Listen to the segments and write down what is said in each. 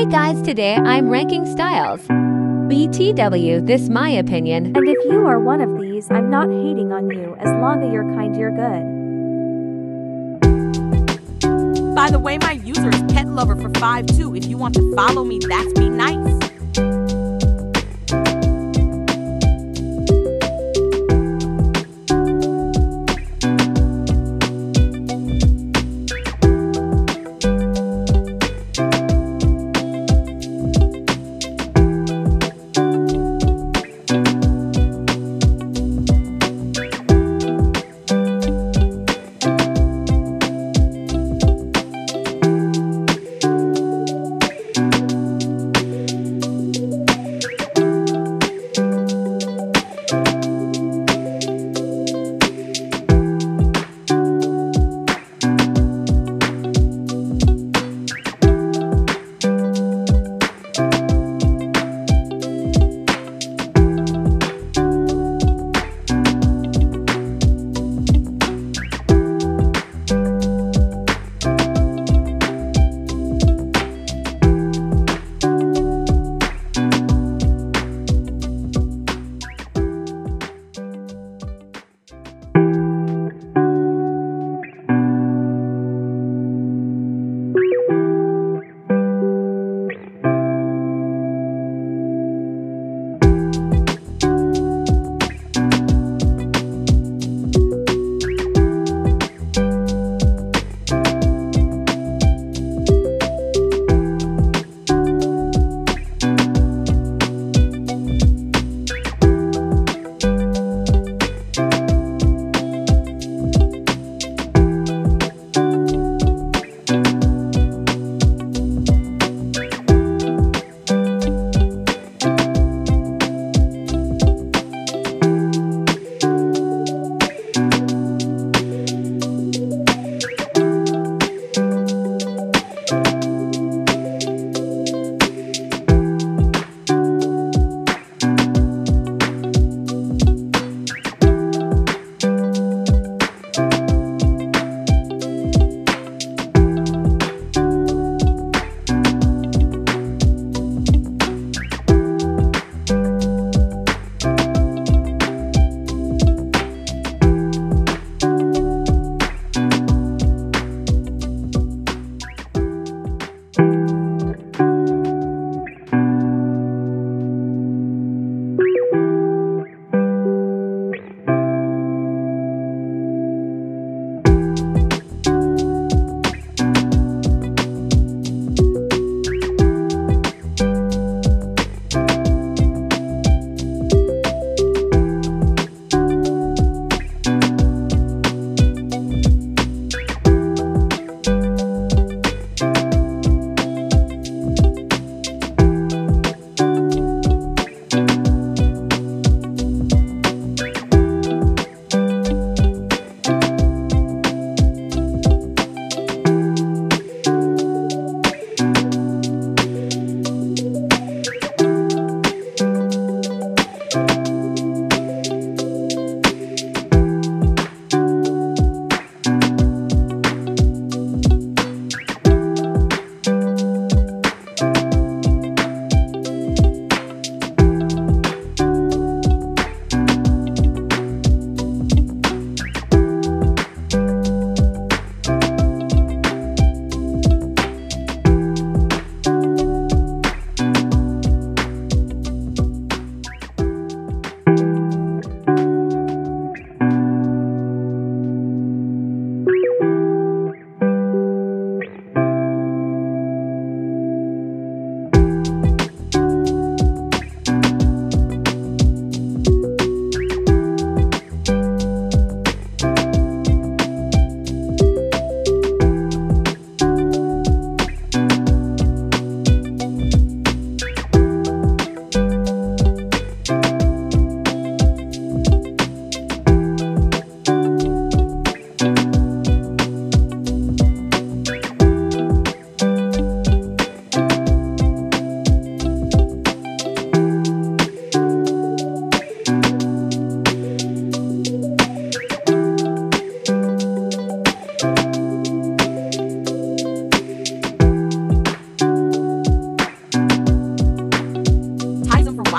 Hey guys, today I'm ranking styles. BTW, this my opinion. And if you are one of these, I'm not hating on you. As long as you're kind, you're good. By the way, my user is PetLover for 52. If you want to follow me, that's be nice.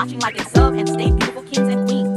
watching, like, and sub, and stay beautiful kings and queens.